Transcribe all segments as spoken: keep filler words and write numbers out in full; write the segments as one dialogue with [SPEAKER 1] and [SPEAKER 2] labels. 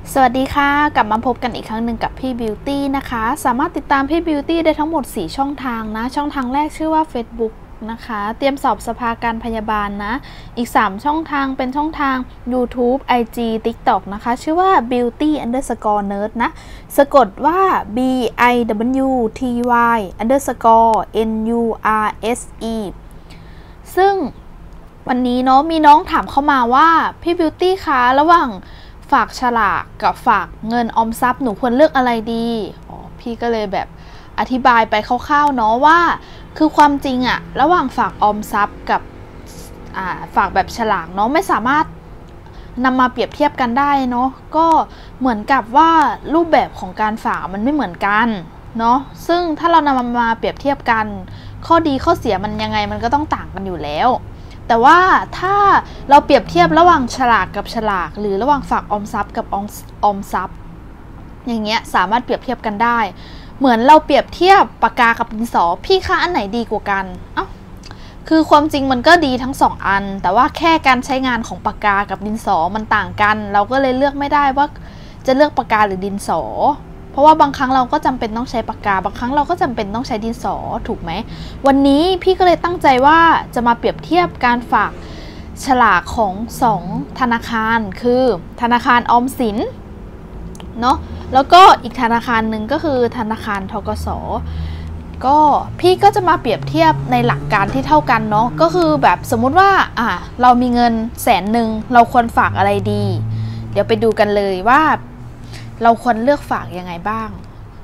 [SPEAKER 1] สวัสดีค่ะกลับมาพบกันอีกครั้งหนึ่งกับพี่บิวตี้นะคะสามารถติดตามพี่บิวตี้ได้ทั้งหมดสี่ช่องทางนะช่องทางแรกชื่อว่า Facebook นะคะเตรียมสอบสภาการพยาบาลนะอีกสามช่องทางเป็นช่องทาง YouTube ไอ จี TikTok นะคะชื่อว่า beauty underscore nerd นะสะกดว่า b i w t y underscore n u r s e ซึ่งวันนี้เนาะมีน้องถามเข้ามาว่าพี่บิวตี้คะระหว่างฝากฉลากกับฝากเงินออมทรัพย์หนูควรเลือกอะไรดีอ๋อพี่ก็เลยแบบอธิบายไปคร่าวๆเนาะว่าคือความจริงอะระหว่างฝากออมทรัพย์กับฝากแบบฉลากเนาะไม่สามารถนำมาเปรียบเทียบกันได้เนาะก็เหมือนกับว่ารูปแบบของการฝากมันไม่เหมือนกันเนาะซึ่งถ้าเรานำมาเปรียบเทียบกันข้อดีข้อเสียมันยังไงมันก็ต้องต่างกันอยู่แล้วแต่ว่าถ้าเราเปรียบเทียบระหว่างฉลากกับฉลากหรือระหว่างฝากออมทรัพย์กับออมทรัพย์อย่างเงี้ยสามารถเปรียบเทียบกันได้เหมือนเราเปรียบเทียบปากกากับดินสอพี่คะอันไหนดีกว่ากันเอ้าคือความจริงมันก็ดีทั้งสองอันแต่ว่าแค่การใช้งานของปากกากับดินสอมันต่างกันเราก็เลยเลือกไม่ได้ว่าจะเลือกปากกาหรือดินสอเพราะว่าบางครั้งเราก็จำเป็นต้องใช้ปากกาบางครั้งเราก็จำเป็นต้องใช้ดินสอถูกไหมวันนี้พี่ก็เลยตั้งใจว่าจะมาเปรียบเทียบการฝากฉลากของสองธนาคารคือธนาคารออมสินเนาะแล้วก็อีกธนาคารหนึ่งก็คือธนาคารธกส.ก็พี่ก็จะมาเปรียบเทียบในหลักการที่เท่ากันเนาะก็คือแบบสมมุติว่าอ่ะเรามีเงินแสนหนึ่งเราควรฝากอะไรดีเดี๋ยวไปดูกันเลยว่าเราควรเลือกฝากยังไงบ้าง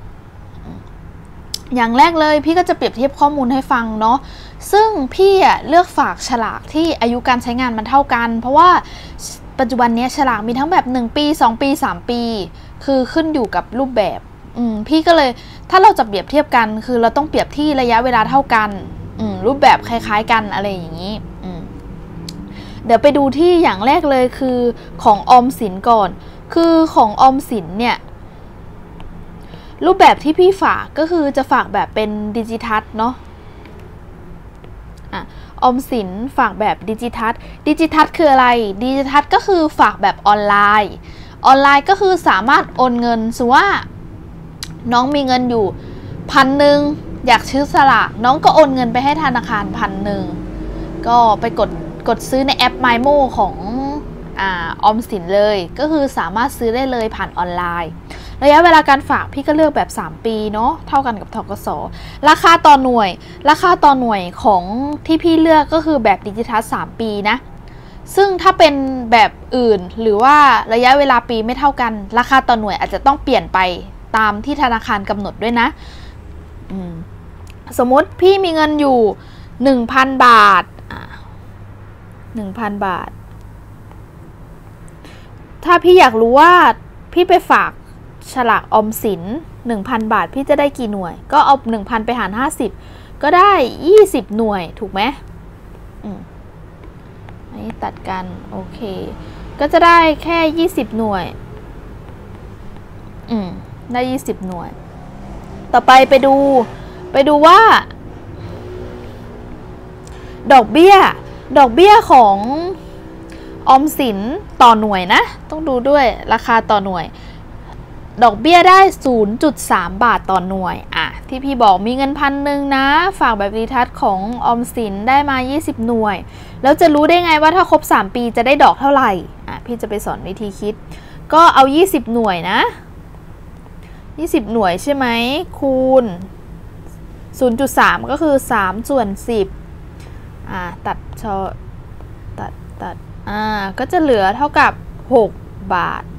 [SPEAKER 1] อย่างแรกเลยพี่ก็จะเปรียบเทียบข้อมูลให้ฟังเนาะซึ่งพี่อ่ะเลือกฝากฉลากที่อายุการใช้งานมันเท่ากันเพราะว่าปัจจุบันนี้ฉลากมีทั้งแบบหนึ่งปีสองปีสามปีคือขึ้นอยู่กับรูปแบบอืมพี่ก็เลยถ้าเราจะเปรียบเทียบกันคือเราต้องเปรียบที่ระยะเวลาเท่ากันอืมรูปแบบคล้ายๆกันอะไรอย่างนี้อืมเดี๋ยวไปดูที่อย่างแรกเลยคือของออมสินก่อนคือของออมสินเนี่ยรูปแบบที่พี่ฝากก็คือจะฝากแบบเป็นดิจิทัลเนาะอ่ะออมสินฝากแบบดิจิทัลดิจิทัลคืออะไรดิจิทัลก็คือฝากแบบออนไลน์ออนไลน์ก็คือสามารถโอนเงินสมมุติว่าน้องมีเงินอยู่พันหนึ่งอยากซื้อสลากน้องก็โอนเงินไปให้ธนาคารพันหนึ่งก็ไปกดกดซื้อในแอป MyMo ของอ่าออมสินเลยก็คือสามารถซื้อได้เลยผ่านออนไลน์ระยะเวลาการฝากพี่ก็เลือกแบบสามปีเนาะเท่ากันกับธกส.ราคาต่อหน่วยราคาต่อหน่วยของที่พี่เลือกก็คือแบบดิจิทัลสามปีนะซึ่งถ้าเป็นแบบอื่นหรือว่าระยะเวลาปีไม่เท่ากันราคาต่อหน่วยอาจจะต้องเปลี่ยนไปตามที่ธนาคารกำหนดด้วยนะสมมติพี่มีเงินอยู่ หนึ่งพัน บาท หนึ่งพัน บาทถ้าพี่อยากรู้ว่าพี่ไปฝากฉลากออมสิน หนึ่งพัน บาทพี่จะได้กี่หน่วยก็เอา หนึ่งพัน ไปหารห้าสิบก็ได้ยี่สิบหน่วยถูกไหมอืมอันนี้ตัดกันโอเคก็จะได้แค่ยี่สิบหน่วยอืมได้ยี่สิบหน่วยต่อไปไปดูไปดูว่าดอกเบี้ยดอกเบี้ยของออมสินต่อหน่วยนะต้องดูด้วยราคาต่อหน่วยดอกเบี้ยได้ ศูนย์จุดสาม บาทต่อหน่วยอ่ะที่พี่บอกมีเงินพันหนึ่งนะฝากแบบดิจิทัลของออมสินได้มายี่สิบหน่วยแล้วจะรู้ได้ไงว่าถ้าครบสามปีจะได้ดอกเท่าไหร่อ่ะพี่จะไปสอนวิธีคิดก็เอายี่สิบหน่วยนะยี่สิบหน่วยใช่ไหมคูณ ศูนย์จุดสาม ก็คือสามส่วนสิบอ่าตัดชอตัดตัดอ่าก็จะเหลือเท่ากับหกบาท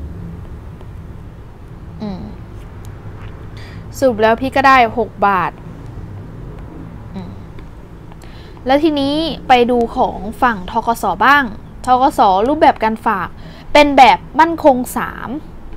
[SPEAKER 1] อืมสรุปแล้วพี่ก็ได้หกบาทอืมแล้วทีนี้ไปดูของฝั่งธกส.บ้างธกส.รูปแบบการฝากเป็นแบบมั่นคงสาม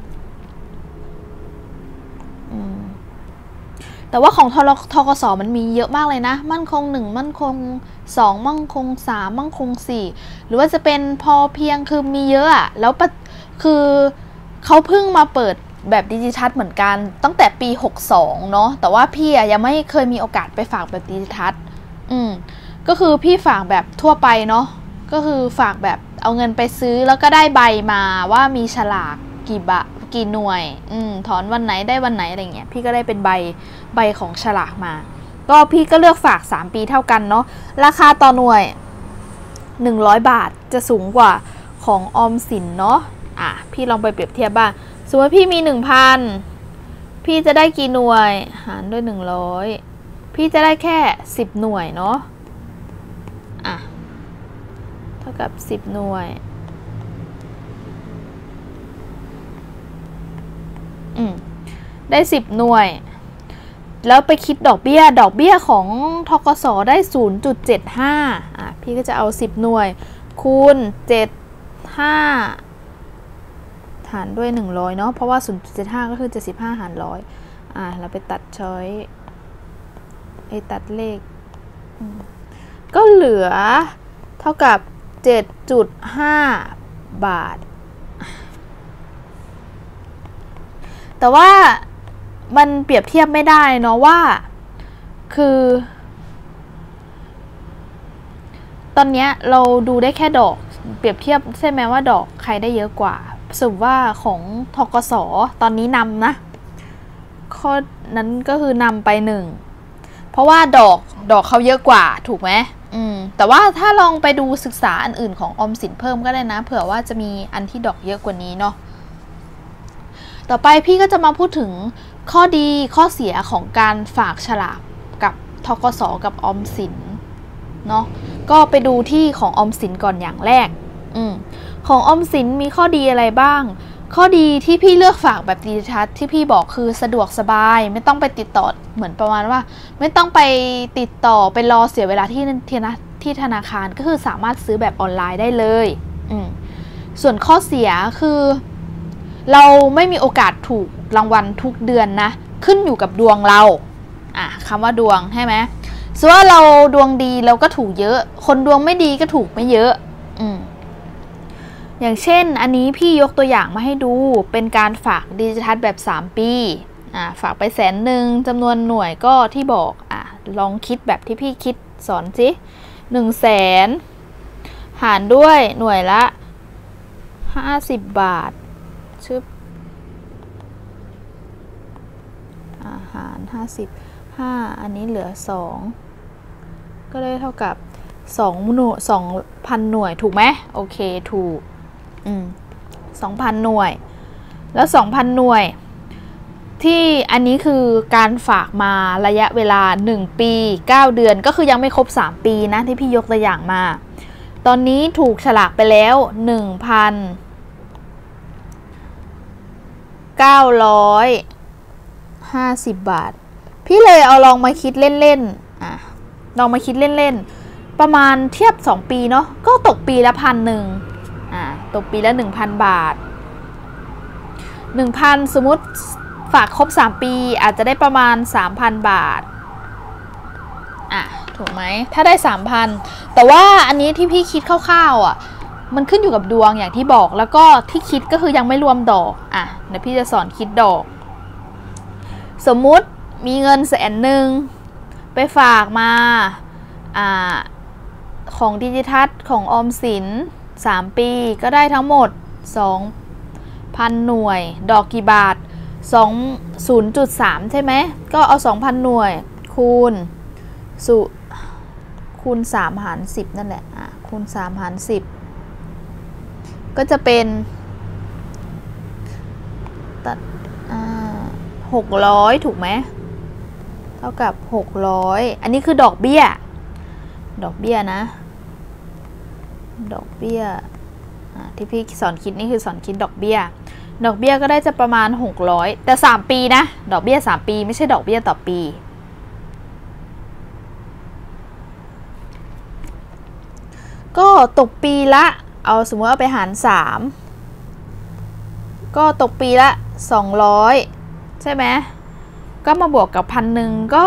[SPEAKER 1] แต่ว่าของธกส.มันมีเยอะมากเลยนะมั่นคงหนึ่งมั่นคงสองมั่นคงสามมั่นคงสี่หรือว่าจะเป็นพอเพียงคือมีเยอะอะแล้วคือเขาเพิ่งมาเปิดแบบดิจิทัลเหมือนกันตั้งแต่ปีหกสิบสองเนาะแต่ว่าพี่อะยังไม่เคยมีโอกาสไปฝากแบบดิจิทัลอืมก็คือพี่ฝากแบบทั่วไปเนาะก็คือฝากแบบเอาเงินไปซื้อแล้วก็ได้ใบมาว่ามีฉลากกี่บาทกี่หน่วยอืมถอนวันไหนได้วันไหนอะไรเงี้ยพี่ก็ได้เป็นใบใบของฉลากมาก็พี่ก็เลือกฝากสามปีเท่ากันเนาะราคาต่อหน่วยหนึ่งร้อยบาทจะสูงกว่าของออมสินเนาะอ่ะพี่ลองไปเปรียบเทียบบ้างสมมติพี่มี หนึ่งพัน พี่จะได้กี่หน่วยหารด้วยหนึ่งร้อยพี่จะได้แค่สิบหน่วยเนาะอ่ะเท่ากับสิบหน่วยอืมได้สิบหน่วยแล้วไปคิดดอกเบี้ยดอกเบี้ยของธกสได้ ศูนย์จุดเจ็ดห้า อ่ะพี่ก็จะเอาสิบหน่วยคูณเจ็ดสิบห้าหารด้วยหนึ่งร้อยเนาะเพราะว่า ศูนย์จุดเจ็ดห้า ก็คือเจ็ดสิบห้าหารร้อยอ่ะเราไปตัดช้อยไอ้ตัดเลขก็เหลือเท่ากับ เจ็ดจุดห้า บาทแต่ว่ามันเปรียบเทียบไม่ได้เนาะว่าคือตอนนี้เราดูได้แค่ดอกเปรียบเทียบใช่ไหมว่าดอกใครได้เยอะกว่าสรุปว่าของธกสตอนนี้นำนะข้อนั้นก็คือนำไปหนึ่งเพราะว่าดอกดอกเขาเยอะกว่าถูกไหมอืมแต่ว่าถ้าลองไปดูศึกษาอันอื่นของออมสินเพิ่มก็ได้นะเผื่อว่าจะมีอันที่ดอกเยอะกว่านี้เนาะต่อไปพี่ก็จะมาพูดถึงข้อดีข้อเสียของการฝากฉลากกับธกสกับออมสินเนาะก็ไปดูที่ของออมสินก่อนอย่างแรกอืมของออมสินมีข้อดีอะไรบ้างข้อดีที่พี่เลือกฝากแบบดิจิทัลที่พี่บอกคือสะดวกสบายไม่ต้องไปติดต่อเหมือนประมาณว่าไม่ต้องไปติดต่อไปรอเสียเวลาที่ที่ธนาคารก็คือสามารถซื้อแบบออนไลน์ได้เลยอืมส่วนข้อเสียคือเราไม่มีโอกาสถูกรางวัลทุกเดือนนะขึ้นอยู่กับดวงเราอ่ะคำว่าดวงใช่ไหมส่วนว่าเราดวงดีเราก็ถูกเยอะคนดวงไม่ดีก็ถูกไม่เยอะอืมอย่างเช่นอันนี้พี่ยกตัวอย่างมาให้ดูเป็นการฝากดิจิทัลแบบสามปีอ่ะฝากไปแสนหนึ่งจำนวนหน่วยก็ที่บอกอ่ะลองคิดแบบที่พี่คิดสอนสิหนึ่งแสนหารด้วยหน่วยละห้าสิบบาทชึบอาหารห้าสิบห้าอันนี้เหลือสองก็ได้เท่ากับสองหน่วยสองพันหน่วยถูกไหมโอเคถูกอืมสองพันหน่วยแล้วสองพันหน่วยที่อันนี้คือการฝากมาระยะเวลาหนึ่งปีเก้าเดือนก็คือยังไม่ครบสามปีนะที่พี่ยกตัวอย่างมาตอนนี้ถูกฉลากไปแล้ว หนึ่งพันเก้าร้อยห้าสิบ บาทพี่เลยเอาลองมาคิดเล่นๆอ่ะลองมาคิดเล่นๆประมาณเทียบสองปีเนาะก็ตกปีละพันหนึ่งอ่ะตกปีละ หนึ่งพัน บาท หนึ่งพัน สมมุติฝากครบสามปีอาจจะได้ประมาณ สามพัน บาทอ่ะถูกไหมถ้าได้ สามพัน แต่ว่าอันนี้ที่พี่คิดคร่าวๆอ่ะมันขึ้นอยู่กับดวงอย่างที่บอกแล้วก็ที่คิดก็คือยังไม่รวมดอกอ่ะเดี๋ยวพี่จะสอนคิดดอกสมมุติมีเงินแสนหนึ่งไปฝากมาอ่าของดิจิทัลของออมสินสามปีก็ได้ทั้งหมด สองพัน หน่วยดอกกี่บาท ศูนย์จุดสาม ใช่ไหมก็เอา สองพัน หน่วยคูณสุคูณสามหารสิบนั่นแหละอ่ะคูณสามหารสิบก็จะเป็นตัดหกร้อยถูกไหมเท่ากับหกร้อยอันนี้คือดอกเบี้ยดอกเบี้ยนะดอกเบี้ยที่พี่สอนคิดนี่คือสอนคิดดอกเบี้ยดอกเบี้ยก็ได้จะประมาณหกร้อยแต่สามปีนะดอกเบี้ยสามปีไม่ใช่ดอกเบี้ยต่อปีก็ตกปีละเอาสมมติเอาไปหารสามก็ตกปีละสองร้อยใช่ไหมก็มาบวกกับพันหนึ่งก็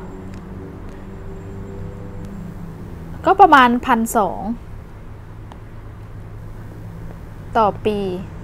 [SPEAKER 1] ก็ประมาณพันสองต่อปี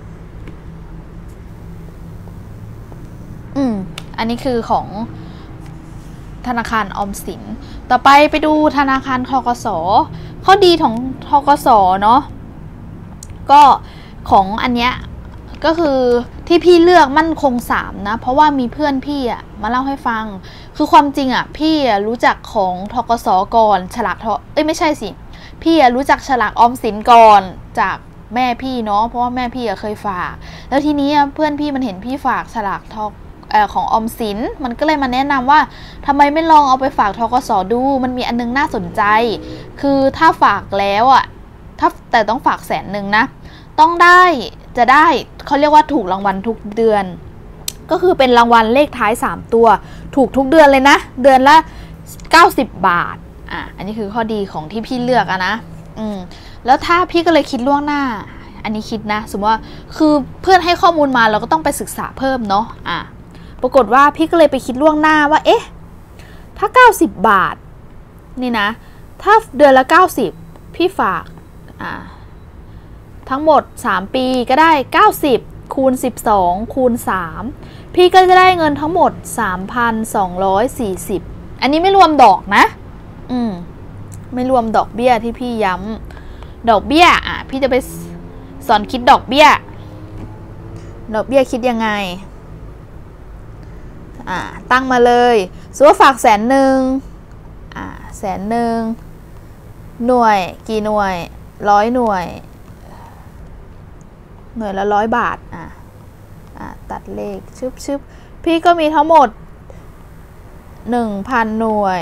[SPEAKER 1] อืมอันนี้คือของธนาคารออมสินต่อไปไปดูธนาคารธกสข้อดีของธกสเนาะก็ของอันเนี้ยก็คือที่พี่เลือกมั่นคงสามนะเพราะว่ามีเพื่อนพี่อ่ะมาเล่าให้ฟังคือความจริงอ่ะพี่รู้จักของธกส.ก่อนฉลากทเอ้ยไม่ใช่สิพี่รู้จักฉลากออมสินก่อนจากแม่พี่เนาะเพราะว่าแม่พี่เคยฝากแล้วทีนี้เพื่อนพี่มันเห็นพี่ฝากฉลากทกเอ่อของออมสินมันก็เลยมาแนะนำว่าทำไมไม่ลองเอาไปฝากธกส.ดูมันมีอันนึงน่าสนใจคือถ้าฝากแล้วอ่ะถ้าแต่ต้องฝากแสนหนึ่งนะต้องได้จะได้เขาเรียกว่าถูกรางวัลทุกเดือนก็คือเป็นรางวัลเลขท้ายสามตัวถูกทุกเดือนเลยนะเดือนละเก้าสิบบาทอ่ะอันนี้คือข้อดีของที่พี่เลือกอะนะอืมแล้วถ้าพี่ก็เลยคิดล่วงหน้าอันนี้คิดนะสมมติว่าคือเพื่อนให้ข้อมูลมาเราก็ต้องไปศึกษาเพิ่มเนาะอ่ะปรากฏว่าพี่ก็เลยไปคิดล่วงหน้าว่าเอ๊ะถ้าเก้าสิบบาทนี่นะถ้าเดือนละเก้าสิบพี่ฝากอ่ะทั้งหมดสามปีก็ได้เก้าสิบคูณสิบสองคูณสามพี่ก็จะได้เงินทั้งหมด สามพันสองร้อยสี่สิบ อันนี้ไม่รวมดอกนะอืมไม่รวมดอกเบี้ยที่พี่ย้ำดอกเบี้ยอ่ะพี่จะไปสอนคิดดอกเบี้ยดอกเบี้ยคิดยังไงอ่าตั้งมาเลยสมมติว่าฝากแสนหนึ่งอ่าแสนหนึ่งหน่วยกี่หน่วยร้อยหน่วยหน่วยละร้อยบาทอ่ะอ่ะตัดเลขชึบชึบพี่ก็มีทั้งหมดหนึ่งพันหน่วย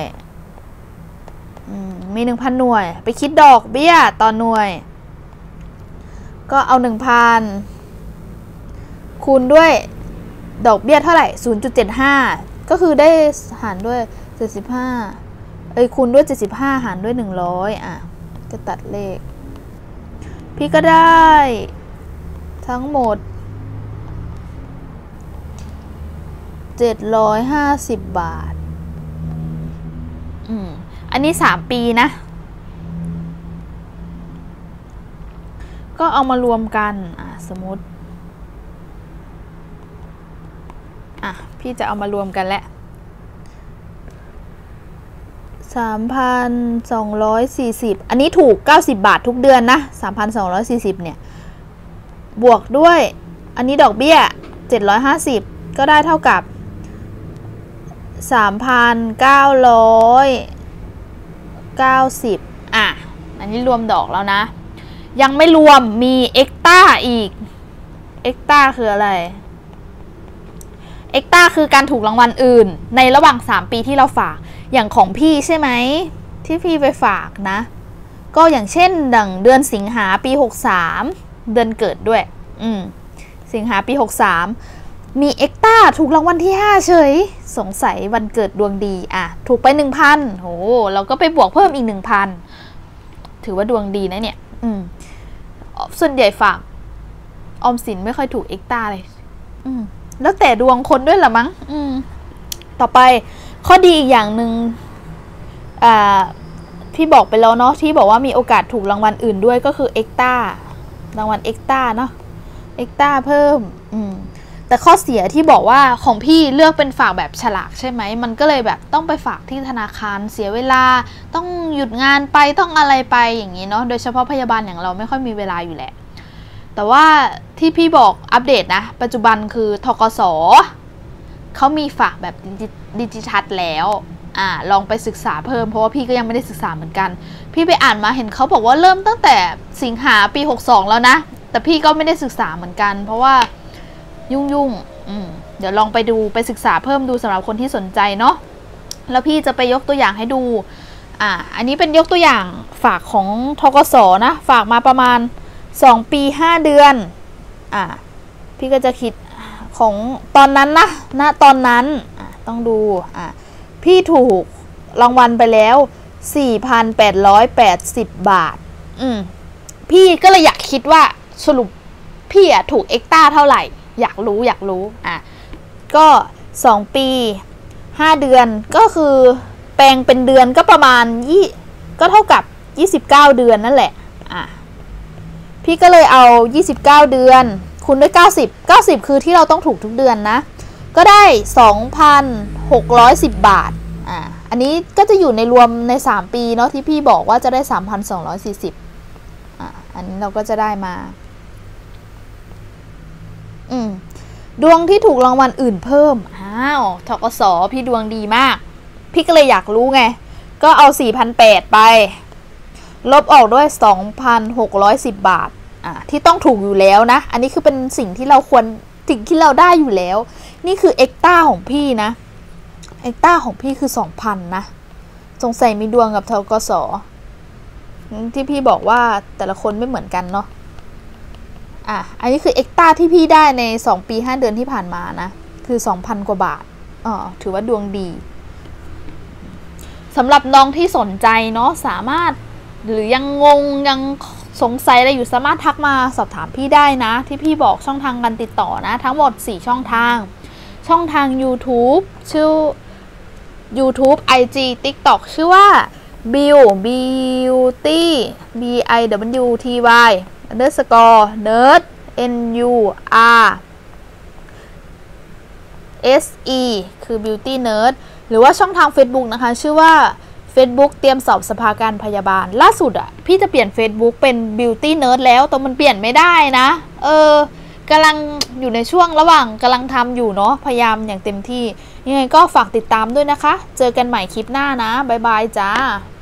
[SPEAKER 1] มีหนึ่งพันหน่วยไปคิดดอกเบี้ยต่อหน่วยก็เอาหนึ่งพันคูณด้วยดอกเบี้ยเท่าไหร่ ศูนย์จุดเจ็ดห้า ก็คือได้หารด้วยเจ็ดสิบห้าเอ้ยคูณด้วยเจ็ดสิบห้าหารด้วยหนึ่งร้อยอ่ะก็ตัดเลขพี่ก็ได้ทั้งหมดเจ็ดร้อยห้าสิบบาทอืมอันนี้สามปีนะก็เอามารวมกันอ่ะสมมติอ่ะพี่จะเอามารวมกันแหละ สามพันสองร้อยสี่สิบ อันนี้ถูกเก้าสิบบาททุกเดือนนะ สามพันสองร้อยสี่สิบ เนี่ยบวกด้วยอันนี้ดอกเบี้ยเจ็ดร้อยห้าสิบก็ได้เท่ากับ สามพันเก้าร้อยเก้าสิบ อ่ะอันนี้รวมดอกแล้วนะยังไม่รวมมีเอ็กต้าอีกเอ็กต้าคืออะไรเอ็กต้าคือการถูกรางวัลอื่นในระหว่างสามปีที่เราฝากอย่างของพี่ใช่ไหมที่พี่ไปฝากนะก็อย่างเช่นดังเดือนสิงหาปีหกสามเดือนเกิดด้วยอืมสิงหาปีหกสามมีเอ็กต้าถูกรางวัลที่ห้าเฉยสงสัยวันเกิดดวงดีอ่ะถูกไป หนึ่งพัน โหเราก็ไปบวกเพิ่มอีก หนึ่งพัน ถือว่าดวงดีนะเนี่ยอืมส่วนใหญ่ฝากออมสินไม่ค่อยถูกเอ็กต้าเลยอืมแล้วแต่ดวงคนด้วยเหรอมั้งอืมต่อไปข้อดีอีกอย่างหนึ่งอ่าพี่บอกไปแล้วเนาะที่บอกว่ามีโอกาสถูกรางวัลอื่นด้วยก็คือเอ็กต้ารางวัลเอ็กต้าเนาะเอ็กต้าเพิ่มอืมแต่ข้อเสียที่บอกว่าของพี่เลือกเป็นฝากแบบฉลากใช่ไหมมันก็เลยแบบต้องไปฝากที่ธนาคารเสียเวลาต้องหยุดงานไปต้องอะไรไปอย่างนี้เนาะโดยเฉพาะพยาบาลอย่างเราไม่ค่อยมีเวลาอยู่แหละแต่ว่าที่พี่บอกอัปเดตนะปัจจุบันคือธกส.เขามีฝากแบบดิจิทัลแล้วอ่าลองไปศึกษาเพิ่มเพราะว่าพี่ก็ยังไม่ได้ศึกษาเหมือนกันพี่ไปอ่านมาเห็นเขาบอกว่าเริ่มตั้งแต่สิงหาปีหกสองแล้วนะแต่พี่ก็ไม่ได้ศึกษาเหมือนกันเพราะว่ายุ่งยุ่งอืมเดี๋ยวลองไปดูไปศึกษาเพิ่มดูสำหรับคนที่สนใจเนาะแล้วพี่จะไปยกตัวอย่างให้ดูอ่าอันนี้เป็นยกตัวอย่างฝากของธกส.นะฝากมาประมาณสองปีห้าเดือนอ่าพี่ก็จะคิดของตอนนั้นนะณตอนนั้นอ่ะต้องดูอ่ะพี่ถูกรางวัลไปแล้ว สี่พันแปดร้อยแปดสิบ บาทอืมพี่ก็เลยอยากคิดว่าสรุปพี่อ่ะถูกเอ็กต้าเท่าไหร่อยากรู้อยากรู้อ่ะก็สองปีห้าเดือนก็คือแปลงเป็นเดือนก็ประมาณยี่ก็เท่ากับยี่สิบเก้าเดือนนั่นแหละอ่ะพี่ก็เลยเอายี่สิบเก้าเดือนคูณด้วยเก้าสิบ เก้าสิบคือที่เราต้องถูกทุกเดือนนะก็ได้ สองพันหกร้อยสิบ บาทอ่าอันนี้ก็จะอยู่ในรวมในสามปีเนาะที่พี่บอกว่าจะได้ สามพันสองร้อยสี่สิบ อ่าอันนี้เราก็จะได้มา สามพันสองร้อยสี่สิบ อ่อืมดวงที่ถูกรางวัลอื่นเพิ่มอ้าวธกสพี่ดวงดีมากพี่ก็เลยอยากรู้ไงก็เอา สี่พันแปดร้อย ไปลบออกด้วย สองพันหกร้อยสิบ บาทอ่ะที่ต้องถูกอยู่แล้วนะอันนี้คือเป็นสิ่งที่เราควรสิ่งที่เราได้อยู่แล้วนี่คือเอ็กต้าของพี่นะเอ็กต้าของพี่คือ สองพัน นะสงสัยมีดวงกับธกสที่พี่บอกว่าแต่ละคนไม่เหมือนกันเนาะอ่ะอันนี้คือเอ็กต้าที่พี่ได้ในสองปีห้าเดือนที่ผ่านมานะคือ สองพัน กว่าบาทอ๋อถือว่าดวงดีสำหรับน้องที่สนใจเนาะสามารถหรือยังงงยังสงสัยอะไรอยู่สามารถทักมาสอบถามพี่ได้นะที่พี่บอกช่องทางการติดต่อนะทั้งหมดสี่ช่องทางช่องทาง YouTube ชื่อ YouTube ไอ จี TikTok ชื่อว่า Bill Beauty B I W T Y underscore nerd N U R S E คือ Beauty Nerd หรือว่าช่องทาง Facebook นะคะชื่อว่า Facebook เตรียมสอบสภาการพยาบาลล่าสุดอ่ะพี่จะเปลี่ยน Facebook เป็น Beauty Nerd แล้วแต่มันเปลี่ยนไม่ได้นะเออกำลังอยู่ในช่วงระหว่างกำลังทำอยู่เนาะพยายามอย่างเต็มที่ยังไงก็ฝากติดตามด้วยนะคะเจอกันใหม่คลิปหน้านะบ๊ายบายจ้า